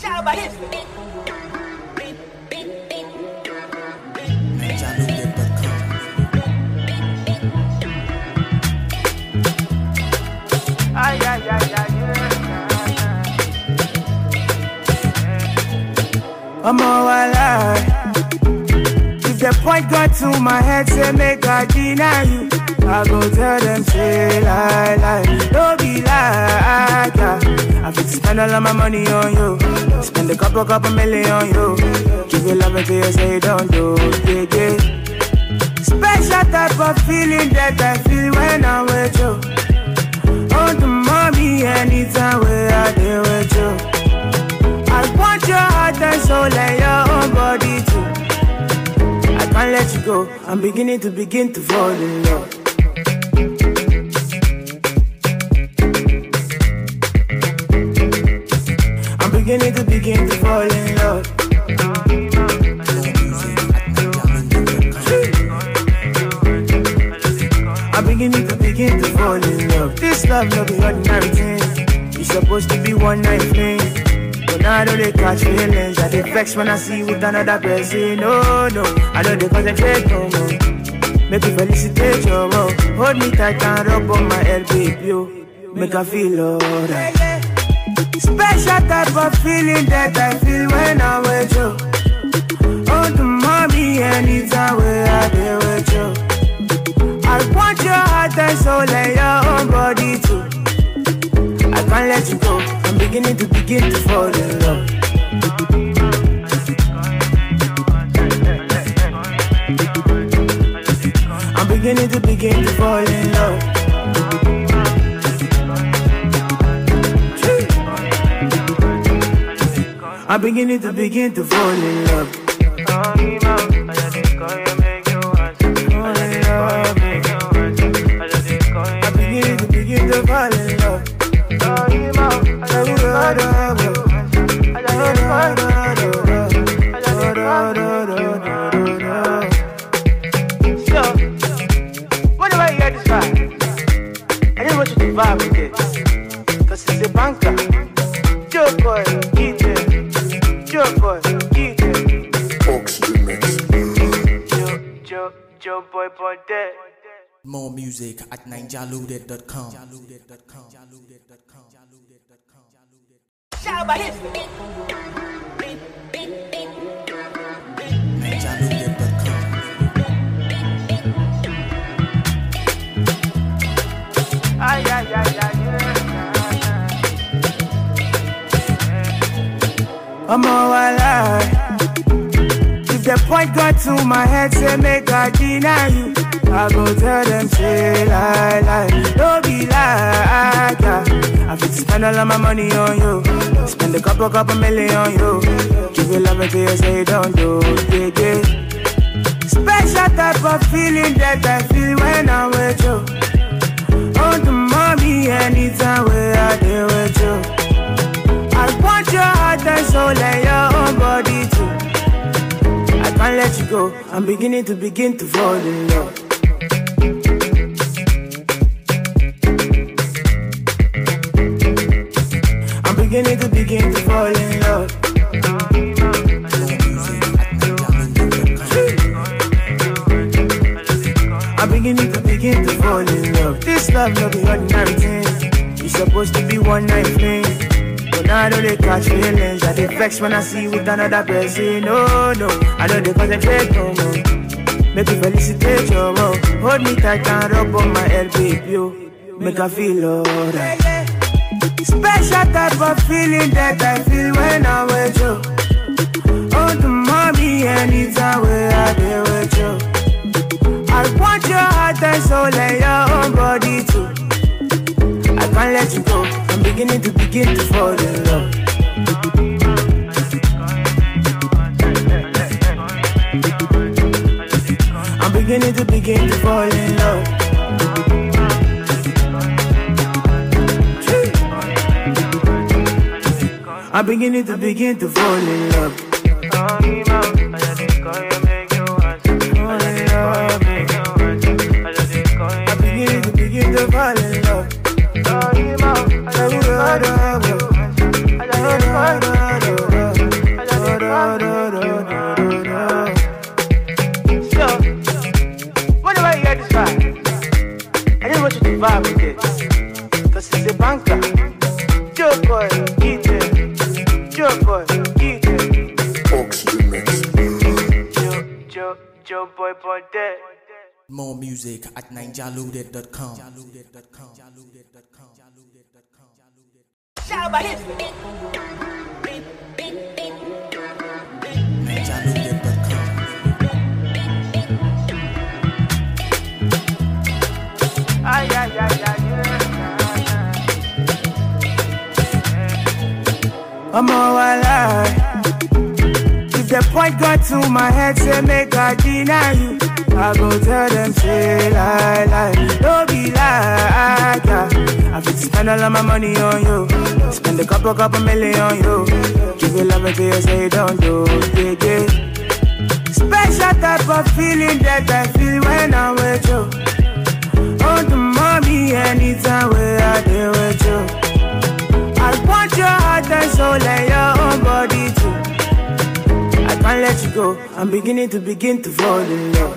I'm all alive. If the point got to my head, say make I deny you, I go tell them say lie. Don't be like I fit spend all of my money on you, spend a couple million on you, give you love until you say don't do, yeah. Special type of feeling that I feel when I'm with you. On the mommy anytime where I deal with you. I want your heart and soul and your own body too. I can't let you go, I'm beginning to fall in love. I'm beginning to fall in love. I'm beginning to fall in love. This love no be ordinary thing. It's supposed to be one night thing. But now I know they catch feelings. I get vexed when I see you with another person. No, I know they concentrate no more. Make you felicitate your love. Hold me tight and rub on my head, baby, yo. Make I feel alright. Special type of feeling that I feel when I'm with you. Oh, the mommy anytime where I deal with you. I want your heart and soul and your own body too. I can't let you go, I'm beginning to fall in love. I'm beginning to fall in love. I'm beginning to fall in love. Vibe with it, cause it's a banker. Joe boy, get it. Joe boy, get it. Oxygen mix. Joe boy, that. More music at ninjaloaded.com. I'm all alive. If the point got to my head, say make I deny you, I go tell them say lie. Don't be like I fit spend all of my money on you, spend a couple million on you, give you love until you say don't do, yeah. Special type of feeling that I feel when I'm with you. On the mommy anytime where I deal with you. I want your heart and soul and your own body too. I can't let you go, I'm beginning to fall in love. I'm beginning to fall in love. I'm beginning to fall in love. This love no be ordinary thing. It's supposed to be one night thing. But now I know they catch feelings. I get vexed when I see you with another person. No, I know they concentrate no more. Make you felicitate your love. Hold me tight and rub on my head, baby, yo. Make I feel alright. Special type of feeling that I feel when I'm with you. Oh, the mommy anytime where I deal with you. I want your heart and soul and your own body too. I can't let you go, I'm beginning to fall in love. I'm beginning to fall in love. I'm beginning to fall in love. Fall in love. I'm beginning to fall in love. More music at ninjaloaded.com. Ay, ay, ay, ay, I'm all alive. If the point got to my head, say make I deny you, I go tell them, say lie, lie. Don't be like, yeah. I fit spend all of my money on you, spend a couple million on you. Give you love until you say don't do, yeah, yeah. Special type of feeling that I feel when I'm with you. Oh, the mommy, anytime where I deal with you. I want your heart and soul and your own body too. I can't let you go. I'm beginning to fall in love.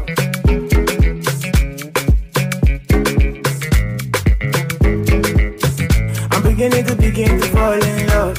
I'm beginning to fall in love.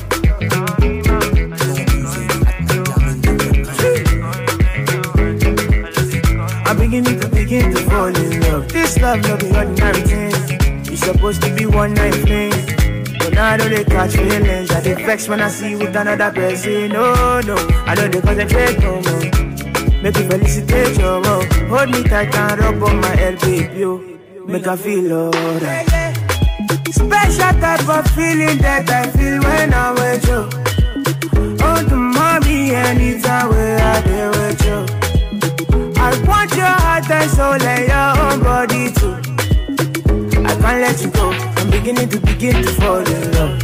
I'm beginning to fall in love. This love no be ordinary thing. It's supposed to be one night thing. But now I know they catch feelings. I dey vex when I see you with another person. No, no, I know they concentrate no more. Make you felicitate your love. Hold me tight and rub on my head, baby, yo. Make I feel alright. Special type of feeling that I feel when I'm with you. Oh, the mommy, anytime where I deal with you. I want your heart and soul and your own body too. I can't let you go. I'm beginning to fall in love.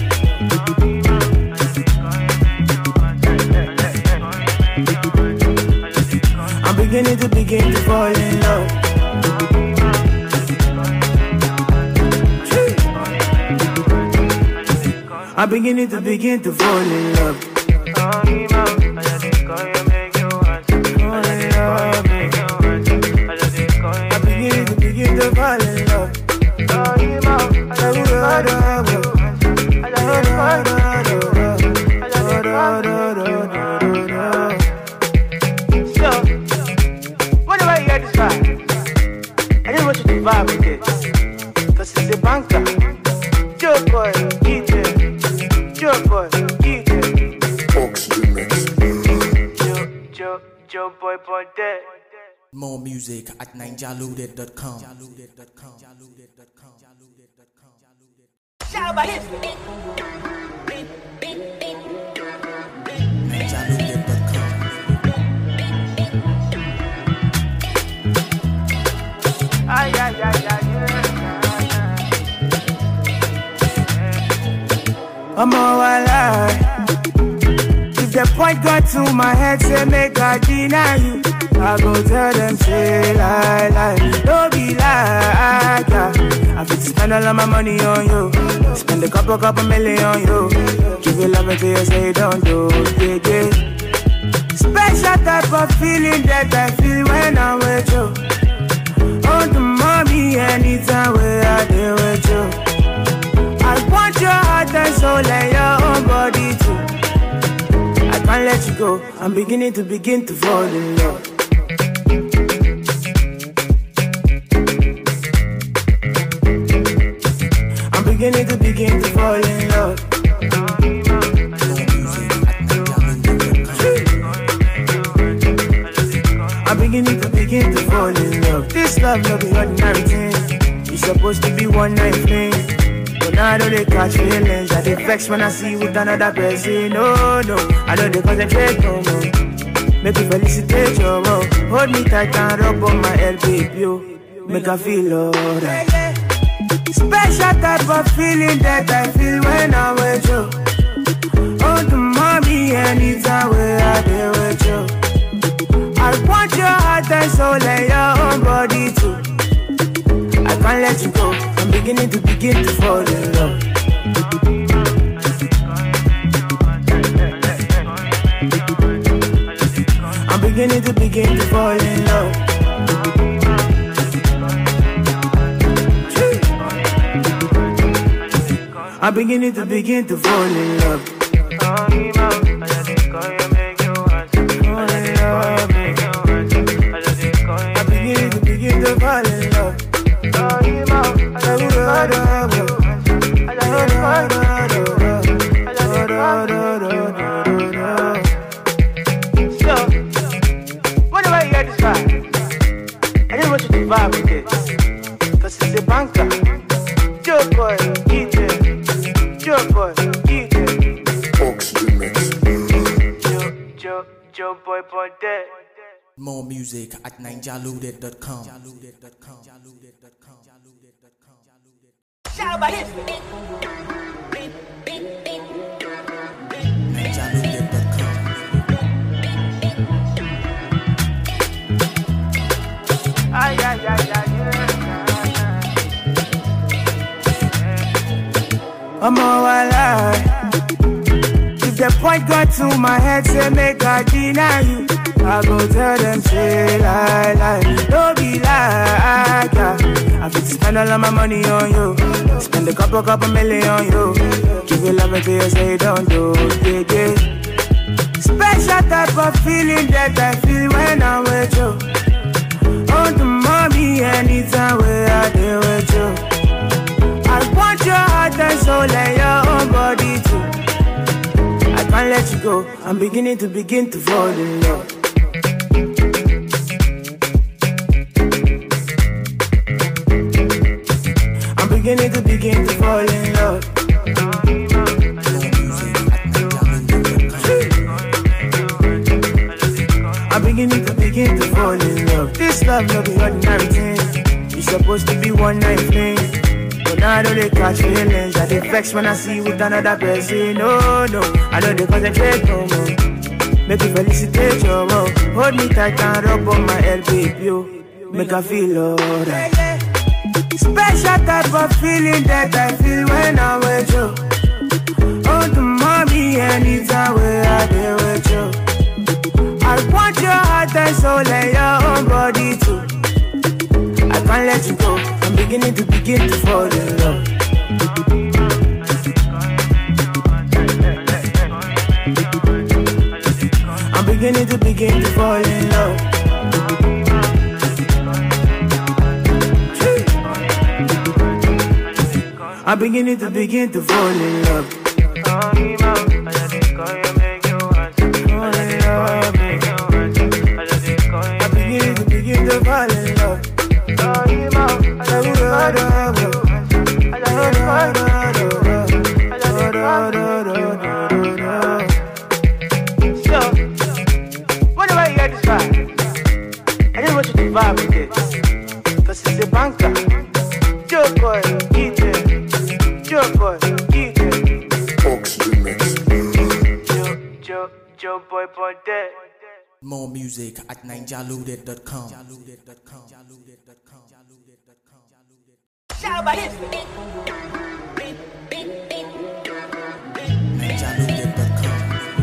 I'm beginning to fall in love. I'm beginning to fall in love. Begin to fall in love. So, whenever you hear this vibe, I just want you to vibe with it. Cause it's a banker. Joe boy, eat it. Joe boy, eat it. Oxygen mix. Joe boy, boy, dead. More music at ninjaloaded.com. Ay, ay, ay, ay, I'm all alive. If the point got to my head, say make I deny you, I go tell them, say lie, lie. Don't be like, yeah. I fit spend all of my money on you, spend a couple million on you. Give you love until you say don't do, yeah, yeah. Special type of feeling that I feel when I'm with you. Oh, the mommy, anytime where I deal with you. I want your heart and soul and your own body too. I can't let you go. I'm beginning to fall in love. I'm beginning to fall in love. I'm beginning to fall in love. This love no be ordinary thing. It's supposed to be one night thing. But now I know they catch feelings. I dey vex when I see you with another person. No, no, I know they concentrate no more. Make you felicitate your love. Hold me tight and rub on my head, baby, yo. Make I feel alright. Special type of feeling that I feel when I'm with you. Oh, the mommy, anytime where I deal with you. I want your heart and soul and your own body too. I can't let you go. I'm beginning to fall in love. I'm beginning to fall in love. I'm beginning to fall in love. I'm beginning to Joe Boy Ponte. More music at ninjaloaded.com. Shout about this. ninjaloaded.com. Ay, ay, ay, ay, yeah. I'm all alive. If the point got to my head, say make I deny you, I go tell them, say lie. Don't be like, yeah. I fit spend all of my money on you, spend a couple million on you, give you love until you say don't do, yeah. Special type of feeling that I feel when I'm with you. On the mommy, anytime where I deal with you. I want your heart and soul and your own body too. I can't let you go, I'm beginning to fall in love. I'm beginning to fall in love. I'm beginning to fall in love. This love no be ordinary thing. It's supposed to be one night thing, but now I know they catch feelings. I get vexed when I see you with another person. No, I know they concentrate no more. Make you felicitate your love. Hold me tight and rub on my head, baby, yo. Make I feel alright. Special type of feeling that I feel when I'm with you. Oh, the mommy, anytime where I deal with you. I want your heart and soul and your own body too. I can't let you go, I'm beginning to fall in love. I'm beginning to fall in love. I'm beginning to fall in love. Begin to fall in love. So, whenever you hear this vibe, I just want you to vibe with it. Cause it's a banker. Joe Boy, get it. Joe Boy, get it. Joe Boy Ponte. More music at ninjaloaded.com. Shout about this. ninjaloaded.com.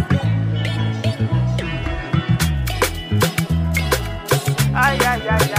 Ay, ay, ay, ay,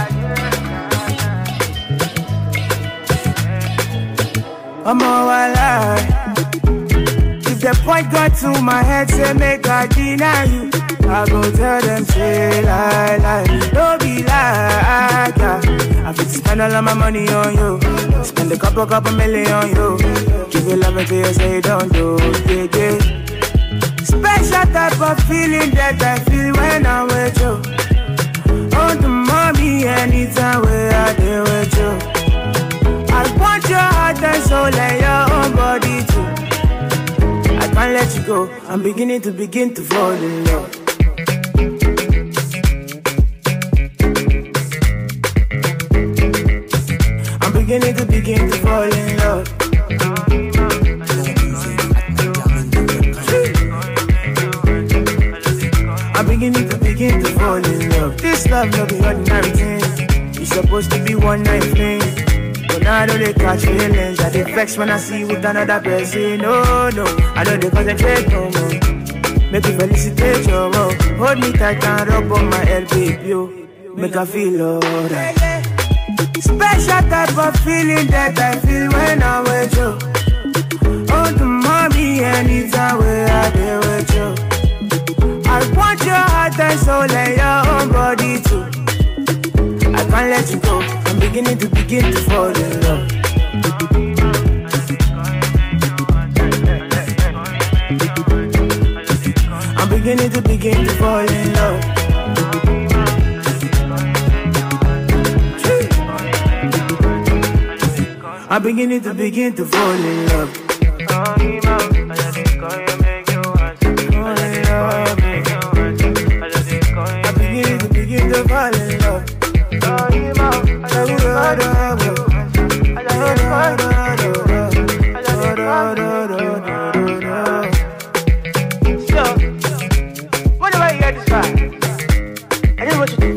yeah. I'm all alive. If the point got to my head, say make I deny you, I go tell them, say lie. Don't be like, yeah. I fit spend all of my money on you, spend a couple million on you, give you love until you say don't do, yeah. Special type of feeling that I feel when I'm with you. On the mommy, anytime where I deal with you. I want your heart and soul and your own body too. I can't let you go, I'm beginning to fall in love. I'm beginning to fall in love. I'm beginning to fall in love. This love no be ordinary thing. It's supposed to be one night thing, but now I know they catch feelings. I get vexed when I see you with another person. No, I know they concentrate no more. Make you felicitate your love. Hold me tight and rub on my head, baby, yo. Make I feel alright. Special type of feeling that I feel when I'm with you. Oh, the mommy, anytime where I deal with you. I want your heart and soul and your own body too. I can't let you go, I'm beginning to fall in love. I'm beginning to fall in love. I'm beginning to fall in love. Fall in love.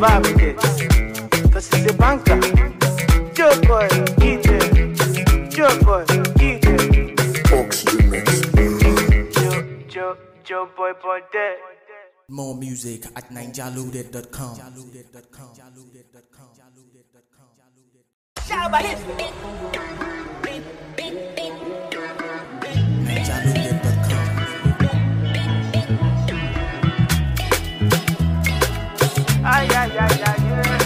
survive with it. Cause it's a banker. Joe boy, eat it. Joe boy, eat it. Oxygen mix. Joe boy, Ponte. More music at ninjaloaded.com. Ay, ay, ay, ay,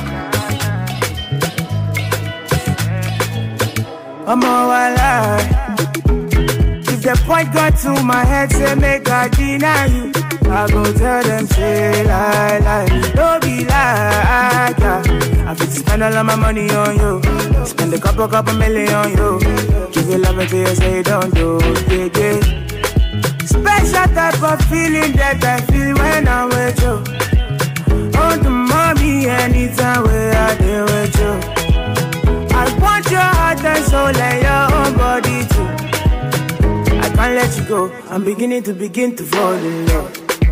I'm all alive. If the point got to my head, say make I deny you, I go tell them, say lie. Don't be like, I fit spend all of my money on you. Spend a couple million on you. Give you love until you say don't do, yeah. Special type of feeling that I feel when I'm with you. On the mommy, anytime where I deal with you. I want your heart and soul and your own body too. I can't let you go. I'm beginning to fall in love.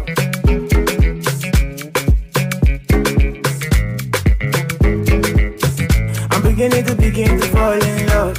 I'm beginning to fall in love.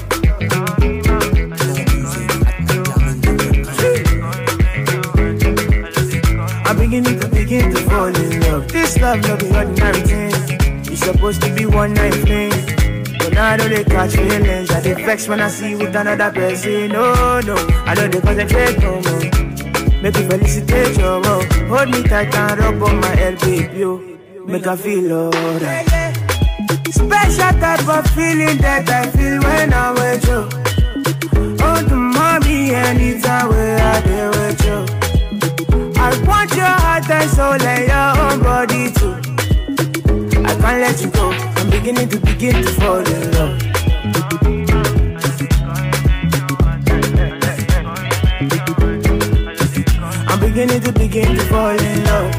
I'm beginning to fall in love. This love no be ordinary thing. It's supposed to be one night thing. But now I don't they catch feelings. I dey vex when I see you with another person. No, I don't dey concentrate no more. Make you felicitate your love. Hold me tight and rub on my head, baby, yo. Make I feel alright. Special type of feeling that I feel when I'm with you. Oh, the mommy, anytime where I deal with you. I want your heart and soul and your own body too. I can't let you go. I'm beginning to fall in love. I'm beginning to fall in love.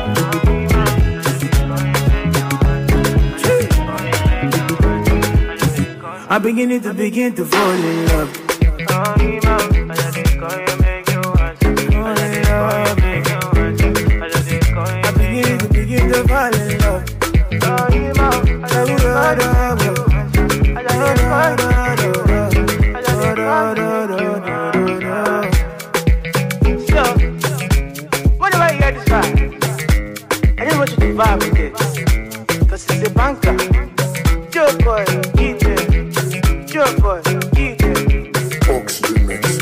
I'm beginning to fall in love. Begin to fall in love. So, whenever you hear this vibe, I just want you to vibe with it. Cause it's a banker. Joe boy, eat it. Joe boy, eat it. Oxygen mix.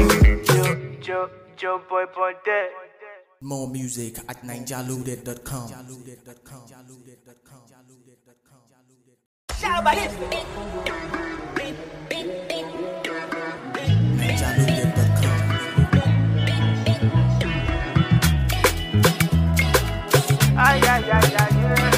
Joe boy, Ponte. More music at ninjaloaded.com. Ay, ay, ay, ay,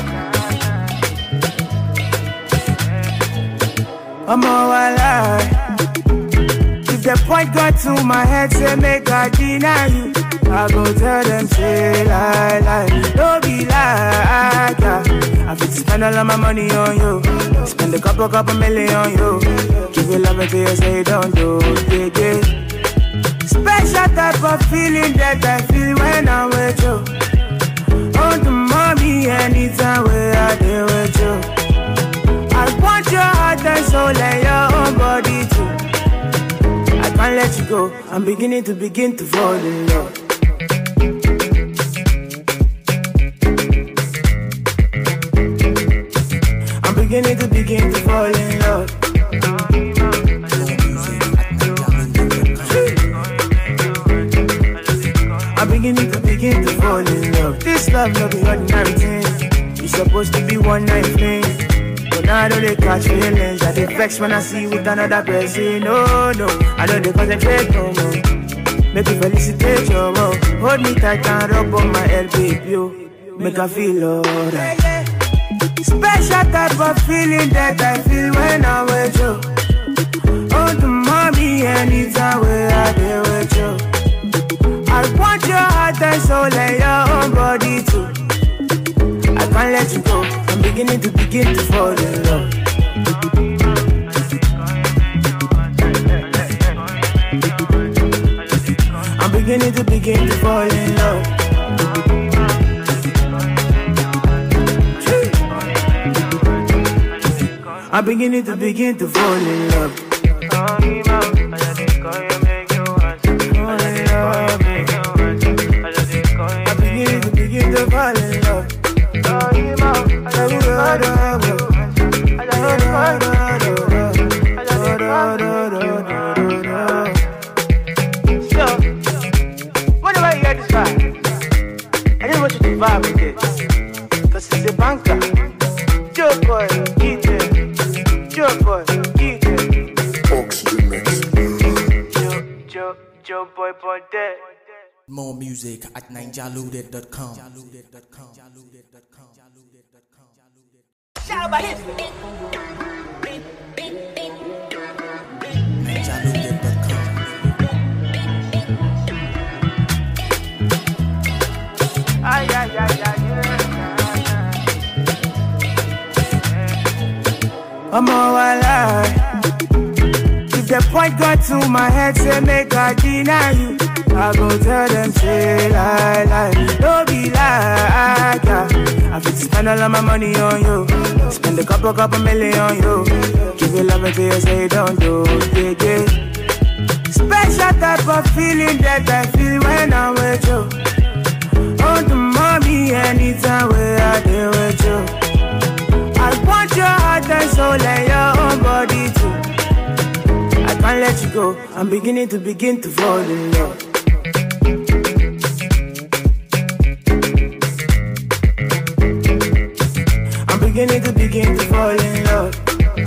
I'm all alive. If the point got to my head, say make I deny you, I go tell them, say lie. Don't be like, I fit spend all of my money on you. Spend a couple million on you. Give you love until you say don't do, yeah. Special type of feeling that I feel when I'm with you. On the mommy, anytime where I deal with you. I want your heart and soul and your own body too. I can't let you go. I'm beginning to fall in love. I'm beginning to fall in love. I'm beginning to fall in love. This love no be ordinary thing. It's supposed to be one night thing. But now I don't they catch feelings. I dey vex when I see you with another person. No, I don't dey concentrate no more. Make you felicitate your love. Hold me tight and rub on my head, baby, yo. Make I feel alright. Special type of feeling that I feel when I'm with you. Oh, the mommy, anytime where I deal with you. I want your heart and soul and your own body too. I can't let you go. I'm beginning to fall in love. I'm beginning to fall in love. I'm beginning to fall in love. Begin to fall in love. Whenever you hear this vibe, I just want you to vibe with it. Cause it's a banker. Joe boy, get it. Joe boy, get it. Oxygen mix. Joe boy, that. More music at ninjaloaded.com. Shout about him. ninjaloaded.com. Ay, ay, ay, ay, I'm all alive. If the point got to my head, say make I deny you, I go tell them, say lie. Don't be like, yeah. I fit spend all of my money on you. Spend a couple million on you. Give you love until you say don't do, yeah. Special type of feeling that I feel when I'm with you. Oh, the mommy, anytime where I deal with you. I want your heart and soul and your own body too. I can't let you go. I'm beginning to fall in love. I'm beginning to fall in love.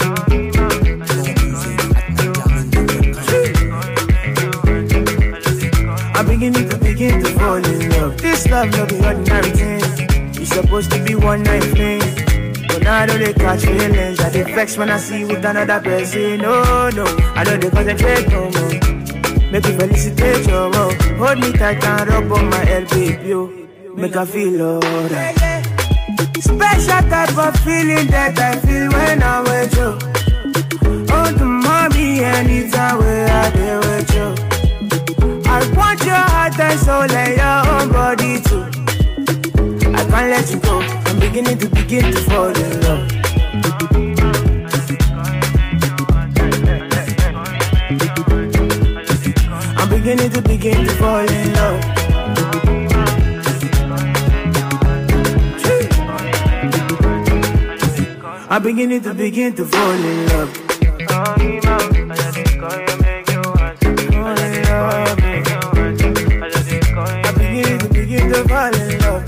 I'm beginning to fall in love. This love no be ordinary thing. It's supposed to be one night thing. But now I don't they catch feelings. I dey vex when I see you with another person. No, I don't dey concentrate no more. Make you felicitate your love. Hold me tight and rub on my head, baby. Make I feel alright. Special type of feeling that I feel when I'm with you. Oh, the mommy, anytime where I deal with you. I want your heart and soul and your own body too. I can't let you go. I'm beginning to fall in love. I'm beginning to fall in love. I'm beginning to fall in love. Begin to fall in love.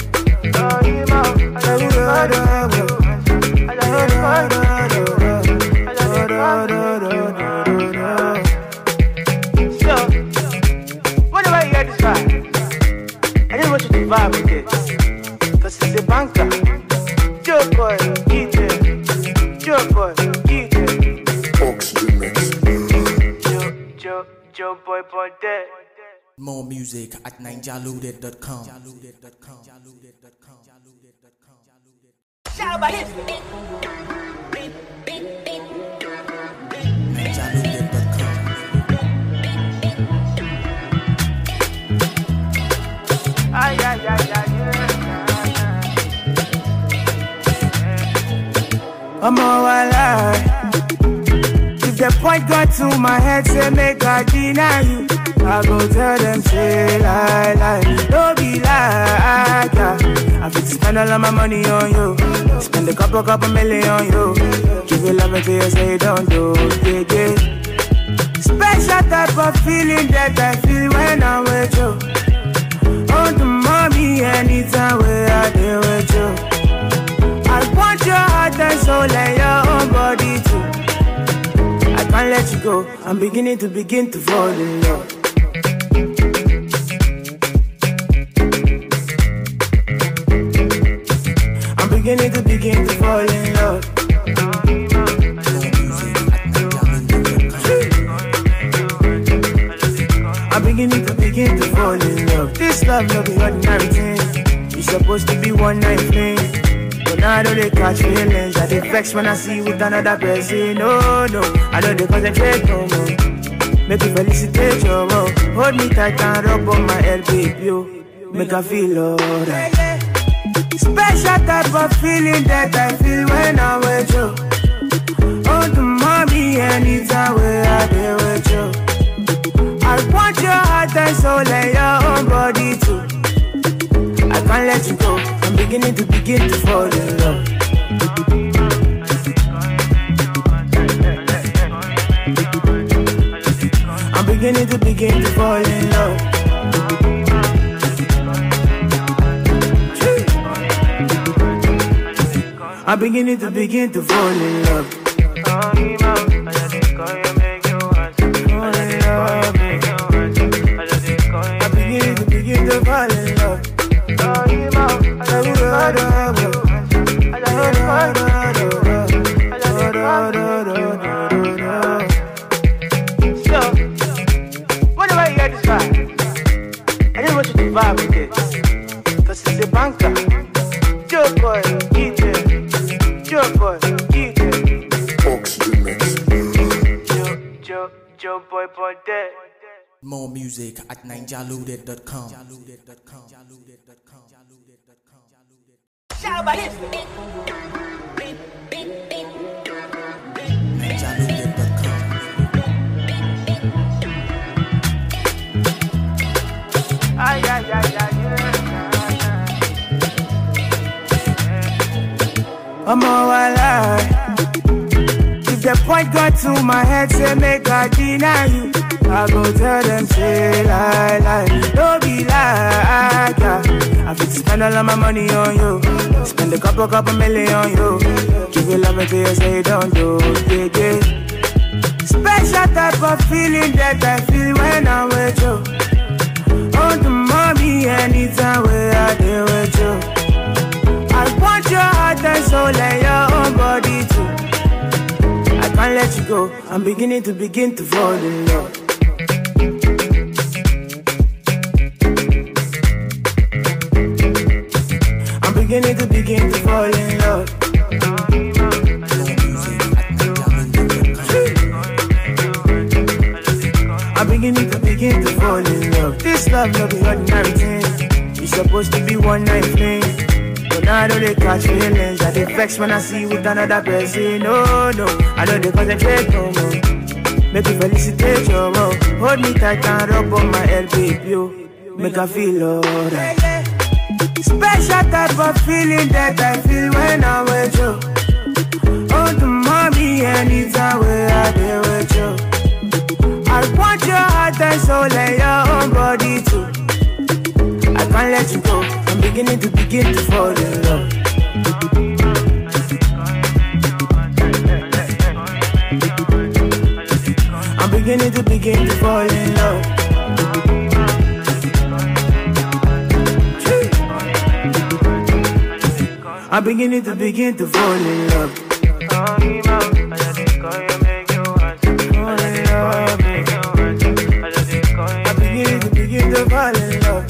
So, whenever you hear this vibe, I just want you to vibe with it. Cause it's a banker. Joe boy, get it. Joe boy, get it. Oxygen mix. Joe boy, that. More music at ninjaloaded.com. Shout about him. ninjaloaded.com. Ay, ay, ay, ay, I'm all alive. If the point got to my head, say make I deny you, I go tell them, say lie. Don't be like, yeah. I fit spend all of my money on you. Spend a couple million on you. Give you love until you say don't do, yeah. Special type of feeling that I feel when I'm with you. Oh, the mommy, anytime where I deal with you. I want your heart and soul and your own body too. I can't let you go. I'm beginning to fall in love. I'm beginning to fall in love. I'm beginning to fall in love. This love no be ordinary thing. It's supposed to be one night thing. But now I don't they catch feelings. I dey vex when I see you with another person. No, I don't dey concentrate no more. Make you felicitate your love. Hold me tight and rub on my head, baby. Make I feel alright. Special type of feeling that I feel when I'm with you. Oh, anytime where I deal with you. I want your heart and soul and your own body too. I can't let you go. I'm beginning to fall in love. I'm beginning to fall in love. I'm beginning to fall in love. I'm beginning to fall in love. So, whenever you hear this vibe, I just want you to vibe with it. Cause it's a banker. Joe boy, get it. Joe boy, get it. Oxygen mix. Joe boy, boy, dead. More music at ninjaloaded.com. Shout about it. ninjaloaded.com. Ay, ay, ay, ay, I'm all alive. If the point got to my head, say make I deny you. I go tell them, say lie. Don't be like, yeah. I fit spend all of my money on you. Spend a couple million on you. Give you love until you say don't do, yeah. Special type of feeling that I feel when I'm with you. Oh, the mommy, anytime where I deal with you. I want your heart and soul and your own body too. I can't let you go. I'm beginning to fall in love. I'm beginning to fall in love. I'm beginning to fall in love. This love no be ordinary thing. It's supposed to be one night thing. But now I know they catch feelings. I dey vex when I see you with another person. No, I know they concentrate no more. Make you felicitate your mom. Hold me tight and rub on my head, baby. Make I feel alright. Special type of feeling that I feel when I'm with you. Oh, the mommy, anytime where I deal with you. I want your heart and soul and your own body too. I can't let you go. I'm beginning to fall in love. I'm beginning to fall in love. I'm beginning to fall in love. Begin to fall in love.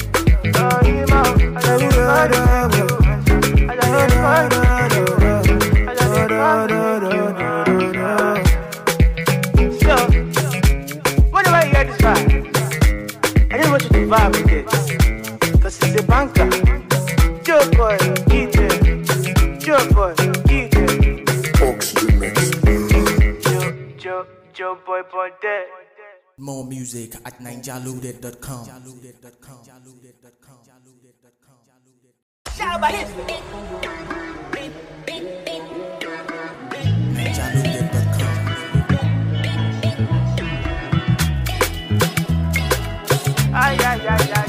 So, whenever you hear this vibe, I just want you to vibe with it. Cause it's a banker. Joe boy, get it. Joe boy, get it. Oxygen mix. Joe boy, boy, dead. More music at ninjaloaded.com. Shout about it. ninjaloaded.com. Ay, ay, ay, ay,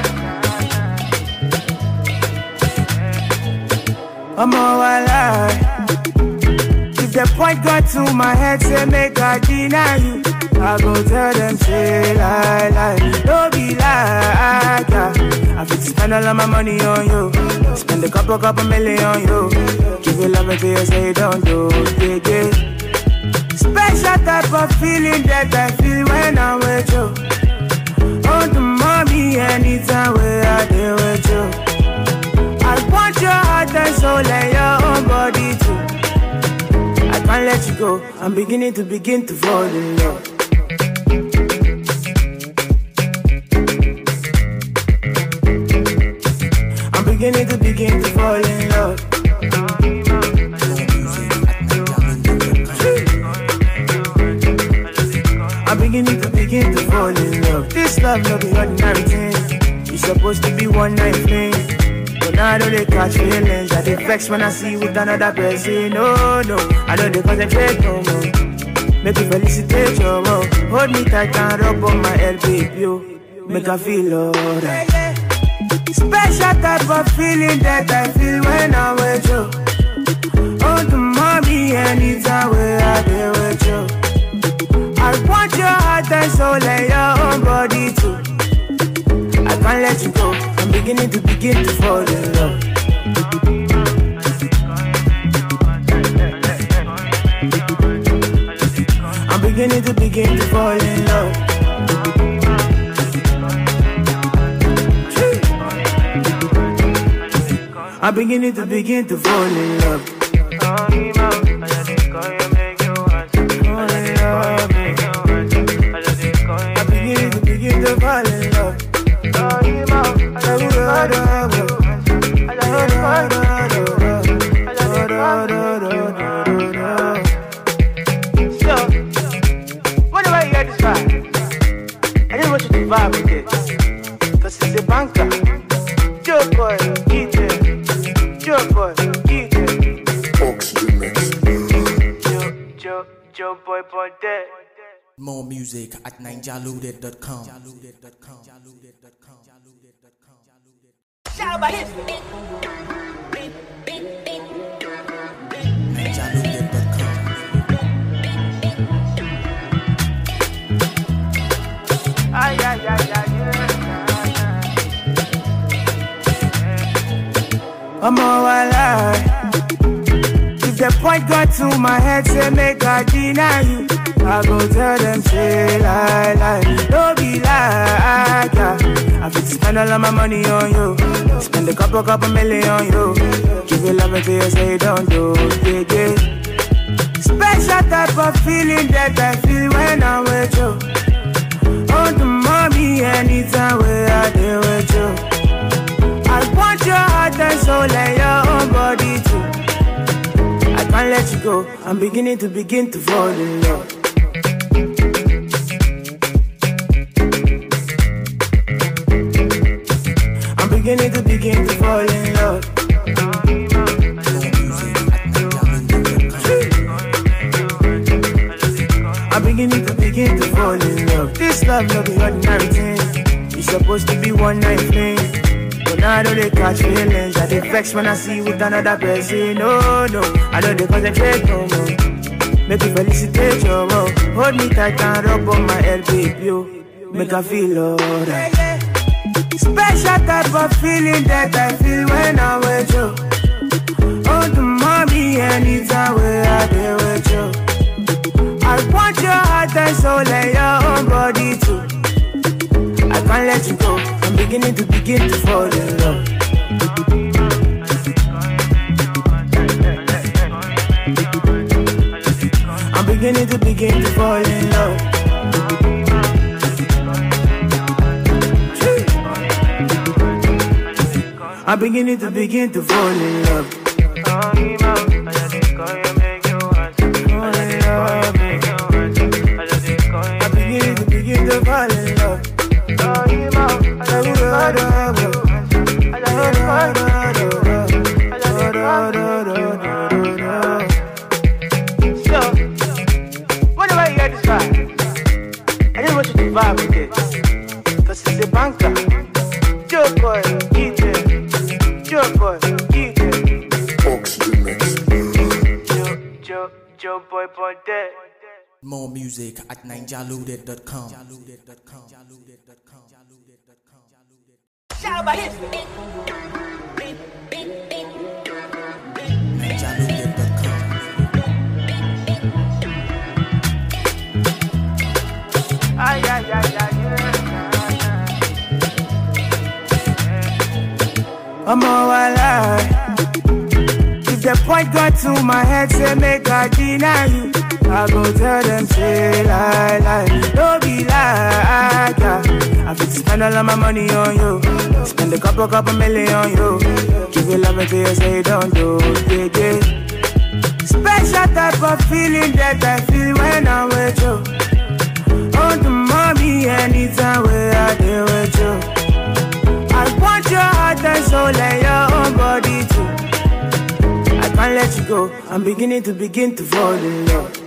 I'm all alive. If the point got to my head, say make I deny you. I go tell them, say lie. Don't be like, yeah. I fit spend all of my money on you. Spend a couple million on you. Give you love until you say don't do, yeah. Special type of feeling that I feel when I'm with you. Oh, the mommy, anytime where I deal with you. I want your heart and soul and your own body too. I can't let you go. I'm beginning to fall in love. I'm beginning to fall in love. begin to fall in love. This love no be ordinary thing. It's supposed to be one night fling, but now I know they catch feelings. I dey vex when I see you with another person. No, no, I know they concentrate no more. Make you felicitate your love. Hold me tight and rub on my head, baby, yo. Make I feel alright. Special type of feeling that I feel when I'm with you. Oh, the mommy, anytime where I be with you. I want your heart and soul and your own body too. I can't let you go. I'm beginning to fall in love. I'm beginning to fall in love. I'm beginning to fall in love. I'm beginning to fall in love. So, whenever you get this vibe, I just want you to vibe with it. Cause it's a banker. Joe boy, eat it. Joe boy, eat it. Oxygen mix. Joe boy, boy, dead. More music at ninjaloaded.com. Shout about his. ninjaloaded.com. Ay, ay, ay, ay, I'm all alive. If the point got to my head, say make I deny you, I go tell them say lie. Don't be like yeah. I fit spend all of my money on you. Spend a couple million on you. Give you love until you say don't do. Yeah. Special type of feeling that I feel when I'm with you. Oh, the mommy, anytime where I deal with you. I want your heart and soul and your own body too. I can't let you go. I'm beginning to fall in love. I'm beginning to fall in love. I'm beginning to fall in love. This love no be ordinary thing. It's supposed to be one night fling, but now I know they catch feelings. I dey vex when I see you with another person. No, no, I know they concentrate no more. Make you felicitate your love. Hold me tight and rub on my head, baby, yo. Make I feel alright. Special type of feeling that I feel when I'm with you. Oh, the mommy, anytime where I be with you. I want your heart and soul and your own body too. I can't let you go. I'm beginning to fall in love. I'm beginning to fall in love. I'm beginning to fall in love. So, whenever you get this vibe, I just want you to vibe with it. Cause it's a banker. Joe boy, eat it. Joe boy, eat it. Oxygen mix. Joe boy, boy, dead. More music at ninjaloaded.com. Shout about his. ninjaloaded.com. Ay, ay, ay, ay, I'm all alive. If the point got to my head, say make I deny you, I go tell them say lie. Don't be like yeah. I fit spend all of my money on you. Spend a couple million on you. Give you love until you say don't do. Yeah. Special type of feeling that I feel when I'm with you. Oh, the mommy, let you go. I'm beginning to fall in love.